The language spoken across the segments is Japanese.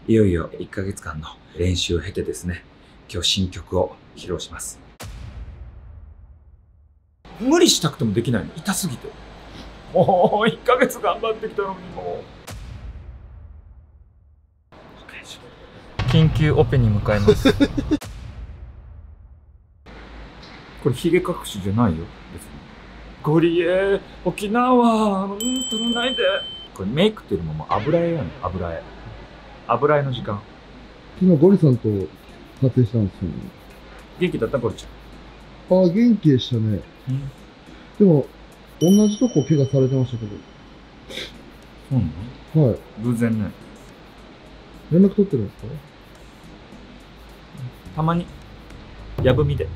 いよいよ1ヶ月間の練習を経てですね、今日新曲を披露します。無理したくてもできないの、痛すぎて。もう1ヶ月頑張ってきたのにもう。 緊急オペに向かいます。 これヒゲ隠しじゃないよ、別に。ゴリエ、沖縄、取らないで。これメイクっていうのももう油絵やねん、油絵。油絵の時間。 昨日ゴリさんと撮影したんですよね。 元気だったゴリちああ、元気でしたね。でも、同じとこ怪我されてましたけど。 ゃん。そうなの？ はい。 偶然ね。 連絡取ってるんですか？ たまに、やぶみで。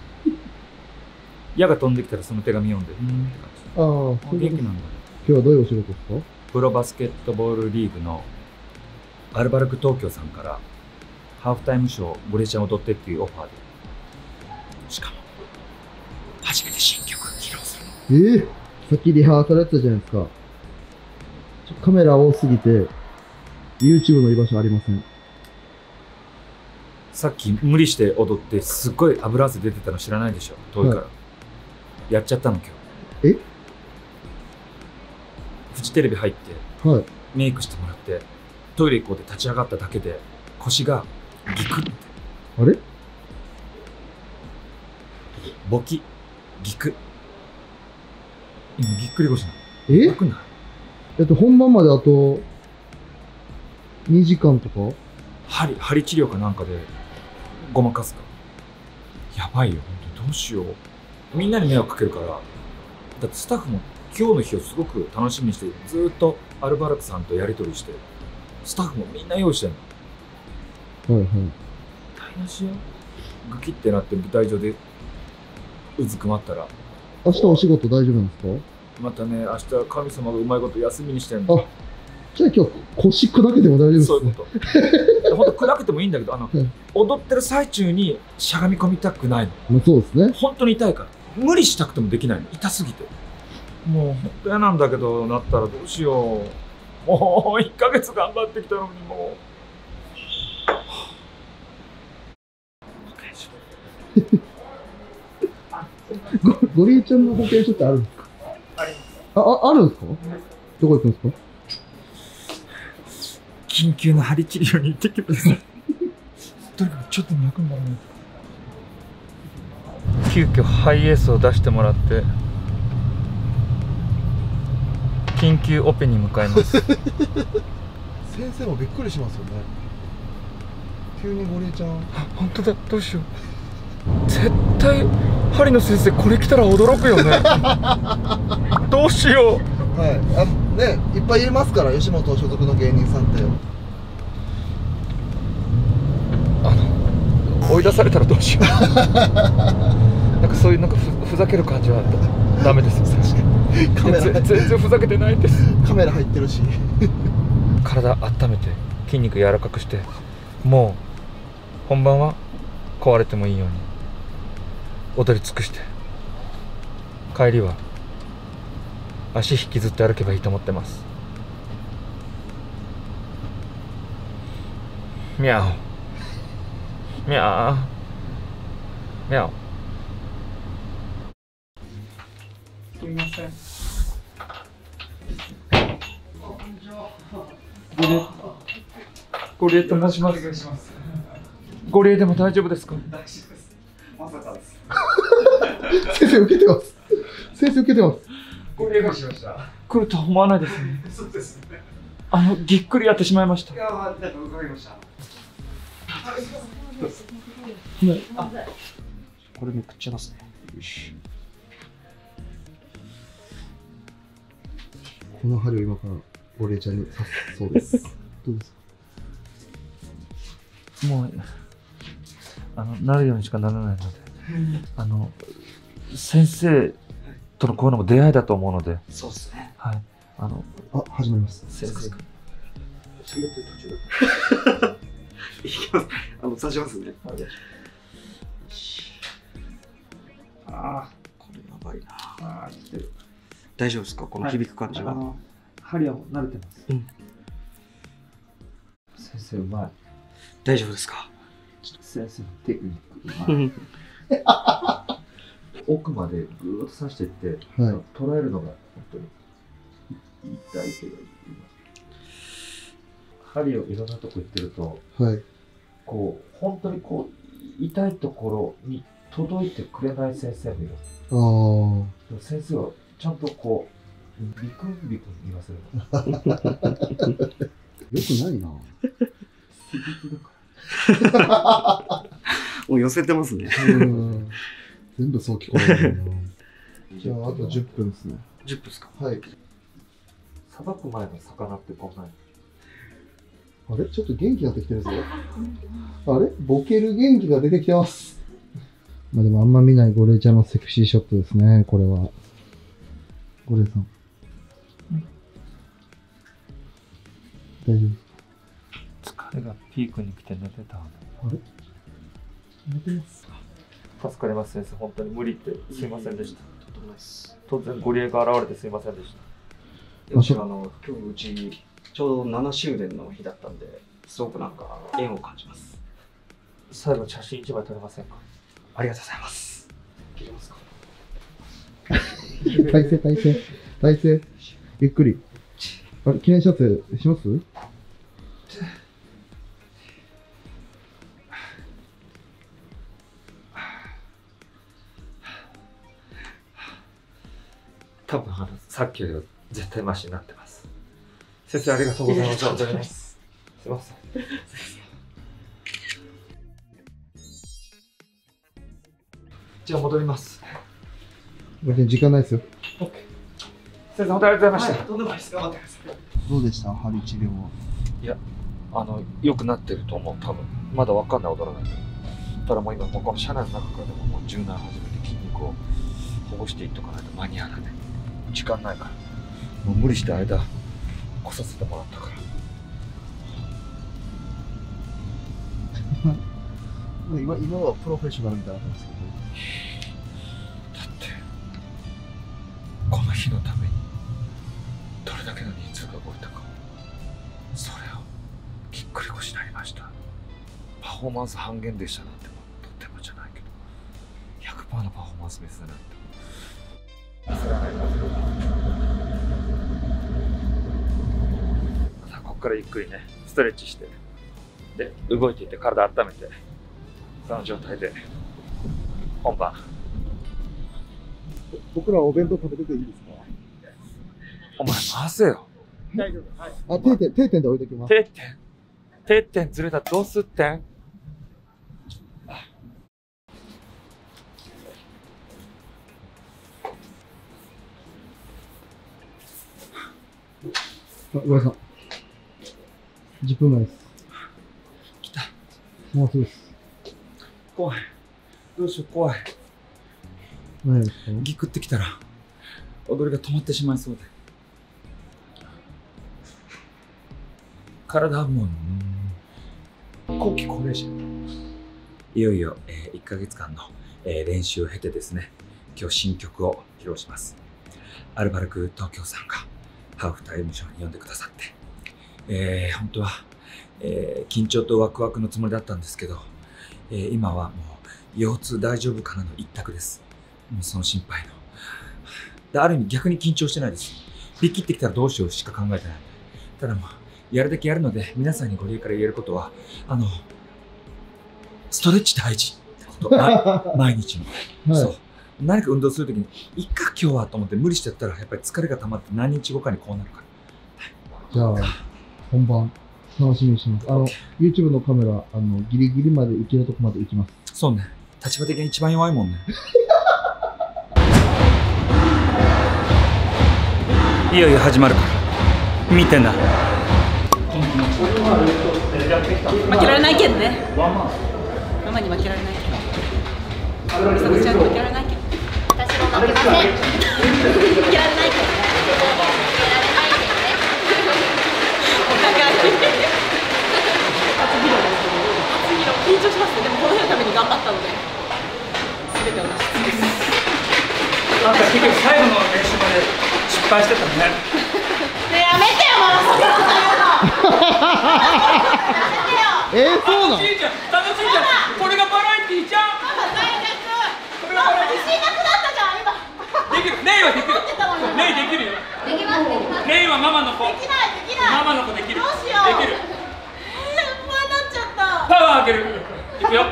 矢が飛んできたらその手紙読んでって感じ。 ああ、そういうこと。 元気なんだ。 今日はどういうお仕事ですか？ プロバスケットボールリーグのアルバルク東京さんからハーフタイムショーゴリエちゃん踊ってっていうオファーで、しかも初めて新曲披露するの。 さっきリハーサルやってたじゃないですか。カメラ多すぎて YouTube の居場所ありません。 さっき無理して踊ってすっごい油汗出てたの知らないでしょ、遠いから、やっちゃったの今日。フジテレビ入ってはい。 メイクしてもらってトイレ行こうって立ち上がっただけで腰がギクッて。 あれ？ ボキギク。今ぎっくり腰なの。よくない？ 本番まであと2時間とか？ 針治療かなんかでごまかすか。やばいよ、本当どうしよう。みんなに迷惑かけるから。だってスタッフも今日の日をすごく楽しみにして、ずーっとアルバルクさんとやり取りして、スタッフもみんな用意してんの。 はいはい。 台無しよ。グキってなって舞台上でうずくまったら。 明日お仕事大丈夫なんですか？ またね、明日神様がうまいこと休みにしてんの。 じゃあ今日腰砕けても大丈夫ですね。 そういうこと。本当砕けてもいいんだけど、踊ってる最中にしゃがみ込みたくないの。 まあそうですね。 本当に痛いから。無理したくてもできないの。痛すぎて。もう本当嫌なんだけど、なったらどうしよう。もう1ヶ月頑張ってきたのにもう。ゴリエちゃんの保険証ってあるんですか？ あります。 あるんですか？どこ行くんですか？ 緊急の針治療に行ってきます。とにかくちょっと楽にならない。 急遽ハイエースを出してもらって緊急オペに向かいます。 先生もびっくりしますよね。急にゴリエちゃん。 本当だ、どうしよう。絶対針の先生これ来たら驚くよね。どうしよう。 いっぱいいますから、吉本所属の芸人さんって。 追い出されたらどうしよう。なんかそういうふざける感じはダメですよ。確かに全然ふざけてないです。 カメラ入ってるし。 体温めて筋肉柔らかくして、もう本番は壊れてもいいように踊り尽くして、帰りは足引きずって歩けばいいと思ってます。ミャオミャオミャオ。すみません。ゴリエと申します。ゴリエでも大丈夫ですか？大丈夫です。まさかです。 先生受けてます。先生受けてます。 ゴリエが来るとは思わないですね。そうですね。ぎっくりやってしまいました。いや、なんか伺いました。これめくっちゃいますね。よし。 この針を今からゴリエちゃんに刺すそうです。どうですか？ もうなるようにしかならないので、先生とのこういうのも出会いだと思うので。そうですね。はい。 始まります。 先生。 喋ってる途中だ。いきます。刺しますね。これやばいな。大丈夫ですか？この響く感じは。 針はもう慣れてます。先生。 生うまい。 大丈夫ですか？ 先生のテクニックうまい。奥までぐーっと刺していって、 はい。 捉えるのが本当に痛いけど、針をいろんなとこ行ってると、 はい。 こう本当にこう痛いところに届いてくれない先生もいる。 ああ。 でも先生はちゃんとこうビクンビクン言わせるの。 よくないな。 もう寄せてますね。 うん。全部そう聞こえるな。じゃあ、あと10分ですね。 10分ですか？ はい。 さばく前の魚ってこんなに。 あれちょっと元気になってきてるぞ。あれボケる元気が出てきてます。まあでもあんま見ないゴレイちゃんのセクシーショットですね、これは。ゴレイさん。大丈疲れがピークに来て寝てた。 夫？あれ寝てますか？ 助かります先生、本当に無理ってすいませんでした。 とんでもないです。 突然ゴリエが現れてすいませんでした。 うち今日うちちょうど7周年の日だったんで、すごくなんか縁を感じます。 最後に写真1枚撮れませんか？ ありがとうございます。切れますか？ 体勢。ゆっくり。あれ記念撮影します？ 多分さっきよりは絶対マシになってます。先生ありがとうございます。本当にすいません。じゃあ戻ります。 別に時間ないですよ。 OK。先生本当にありがとうございました。 とんでもないです。頑張ってください。 どうでした針治療は？ いや、良くなってると思う、多分。まだわかんない、踊らないけど。ただもう今、この車内の中からでも柔軟始めて筋肉をほぐしていっとかないと間に合わないね。時間ないから。もう無理して間、来させてもらったから。 今はプロフェッショナルみたいな感じですけだって、この日のために、どれだけの人数が動いたか。それを、ぎっくり腰になりました。パフォーマンス半減でしたなんても、とてもじゃないけど、100% のパフォーマンスミスだなんて。さあ、ここからゆっくりね、ストレッチして、で、動いていって体温めて、その状態で、本番。 ど。僕らお弁当食べてていいですか？ お前回せよ。 大丈夫。はい。 あ、定点で置いときます。 定点ずれたらどうすってん？ ごめんなさい。10分前です。 来た。 もうすぐです。 怖い。どうしよう、怖い。 何ですか？ ぎくってきたら踊りが止まってしまいそうで。体はもう後期高齢者。いよいよ、1ヶ月間の、練習を経てですね、今日新曲を披露します。アルバルク東京さんがハーフタイムショーに呼んでくださって、本当は、緊張とワクワクのつもりだったんですけど、今はもう腰痛大丈夫かなの一択です。もうその心配の。で、ある意味逆に緊張してないです。ビキってきたらどうしようしか考えてない。ただもうやるだけやるので、皆さんにご理由から言えることは、ストレッチ大事ってこと。毎日の。そう。何か運動するときに、いっか今日はと思って無理してやったら、やっぱり疲れが溜まって何日後かにこうなるから。 じゃあ、本番、楽しみにしてます。YouTube のカメラ、ギリギリまで行けるとこまで行きます。 そうね。立場的に一番弱いもんね。いよいよ始まるから。見てな。 負けられないけんね。ママに負けられないけん。さとちゃんに負けられないけん。 私も負けません。負けられないけん。負けられないけんね。 お互い。初披露ですけど、初披露緊張しますね。でもこの日のために頑張ったので、すべて私です。 なんか結局最後の練習まで失敗してたね。 ねえやめてよ、ママそんなこと言うの。 そうなの？ 楽しいじゃん。これがバラエティーじゃん。これがバラエティー。 自信なくなったじゃん今。 できる。レイはできる。レイできるよ。 できます。 レイはママの子。 できないできない。 ママの子できる。 どうしよう。 できる。 不安になっちゃった。 パワーあげる。いくよ。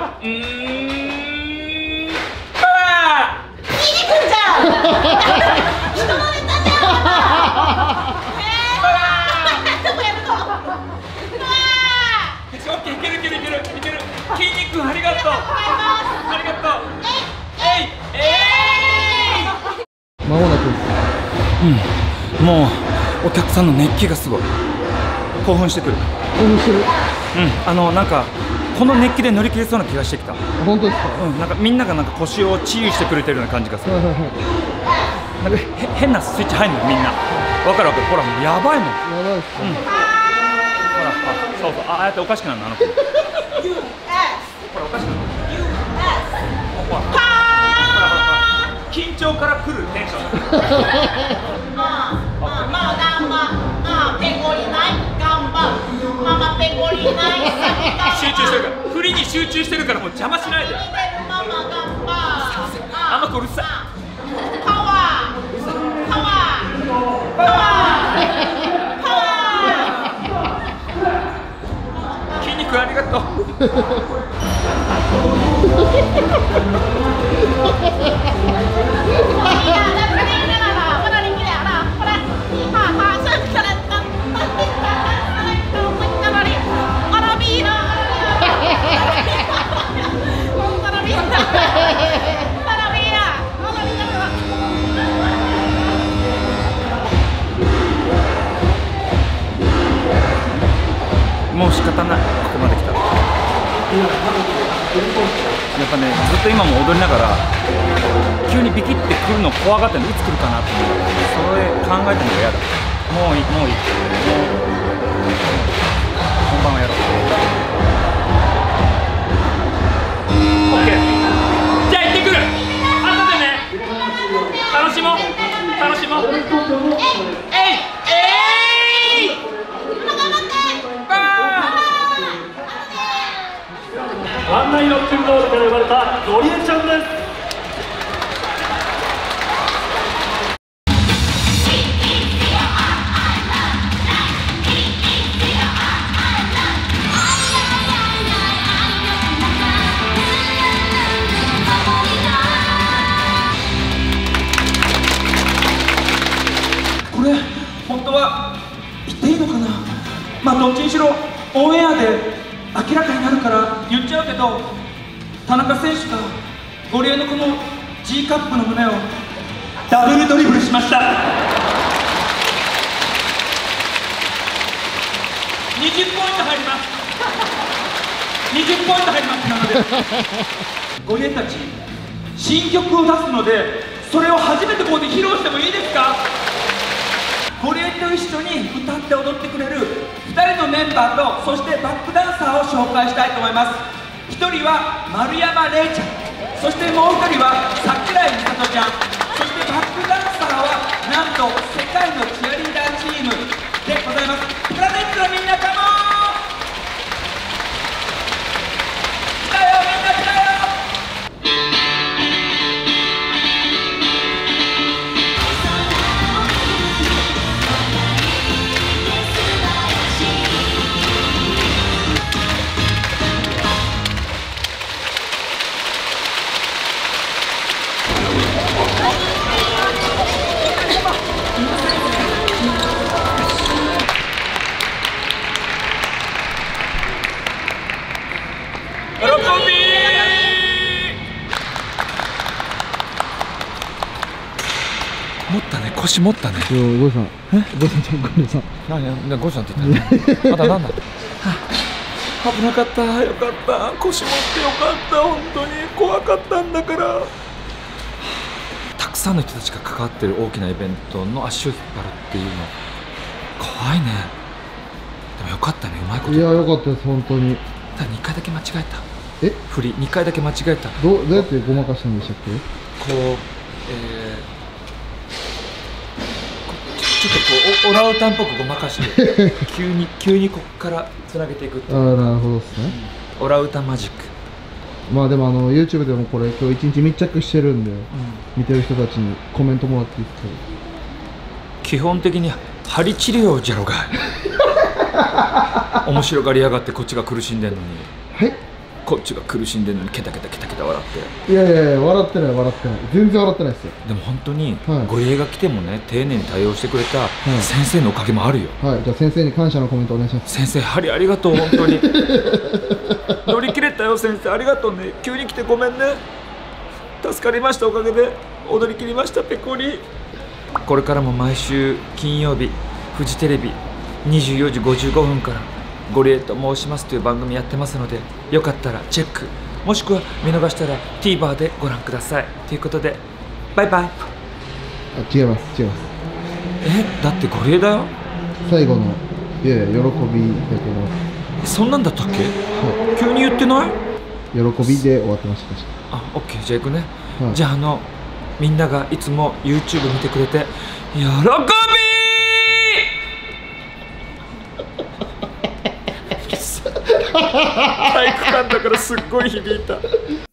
パワー。 いいくんじゃん。人のネタじゃん。どこやるの？ オッケー、いける。筋肉ありがとう。ありがとう。 まもなく。 もうお客さんの熱気がすごい。興奮してくる。 興奮してる。 なんかこの熱気で乗り切れそうな気がしてきた。 本当ですか？ なんかみんながなんか腰を治癒してくれてるような感じがする。なんか変なスイッチ入んのみんな。わかる。ほらもうやばいもん。 やばいっすか？ ほら、そうああやっておかしくなるのあの子。ほらおかしくなる。ほら緊張から来るテンション。集中してるから、振りに集中してるからもう邪魔しないで。あの子うるさい。筋肉ありがとう。もう仕方ない、ここまで来たら。やっぱね、ずっと今も踊りながら急にビキってくるの怖がってるの、いつ来るかなって思う。それ考えてるのが嫌だ。もういい。本番はやろう。オッケー。じゃあ行ってくる。後でね。楽しもう。 ワンナイロックンロールから生まれたゴリエちゃんです。 これ本当は言っていいのかな。まあどっちにしろオンエアで明らかになるから言っちゃうけど、田中選手がゴリエのこの G カップの胸をダブルドリブルしました。20ポイント入ります。20ポイント入ります。なのでゴリエたち新曲を出すので、それを初めてここで披露してもいいですか。ゴリエと一緒に歌って踊ってくれる2人のメンバーと、そしてバックダンサーを紹介したいと思います。1人は丸山礼ちゃん、そしてもう1人は櫻井美里ちゃん、そしてバックダンサーはなんと世界のチアリーダーチームでございます。プラネットのみんな、カモン。来たよ、みんな来たよ。持ったね、腰持ったね。 ゴリさん。ゴリさん。 何ゴリさんって言ったの。まだなんだ。危なかった。よかった。腰持ってよかった。本当に怖かったんだから。たくさんの人たちが関わってる大きなイベントの足を引っ張るっていうの怖いね。でもよかったね、うまいこと。 いや、よかったです、本当に。 ただ2回だけ間違えた。振り2回だけ間違えた。 どうやってごまかしたんでしたっけ？ こう、 ちょっとこうオラウータンっぽくごまかして急にこっからつなげていくっていう。 ああ、なるほどですね。 オラウータンマジック。 まあでもYouTube でもこれ今日一日密着してるんで、見てる人たちにコメントもらっていいですか。 基本的に針治療じゃろがい。面白がりやがってこっちが苦しんでんのに。 はい。 こっちが苦しんでんのにケタケタ笑って。 いやいやいや、笑ってない全然笑ってないですよ。 でも本当にはいゴリエが来てもね丁寧に対応してくれた先生のおかげもあるよ。 はい、じゃあ先生に感謝のコメントお願いします。 先生針ありがとう本当に。乗り切れたよ先生、ありがとうね。急に来てごめんね。助かりました、おかげで踊り切りました。ペコリ。これからも毎週金曜日フジテレビ24時55分からゴリエと申しますという番組やってますので、よかったらチェック、もしくは見逃したら TVer でご覧くださいということで、バイバイ。 あ、違います。 だってゴリエだよ。 最後のいやいや喜びだけど、 そんなんだったっけ、急に言ってない？ 喜びで終わってました。確かあ、オッケー、じゃあ行くね、 はいじゃあみんながいつも YouTube 見てくれて喜び体育館だからすっごい響いた。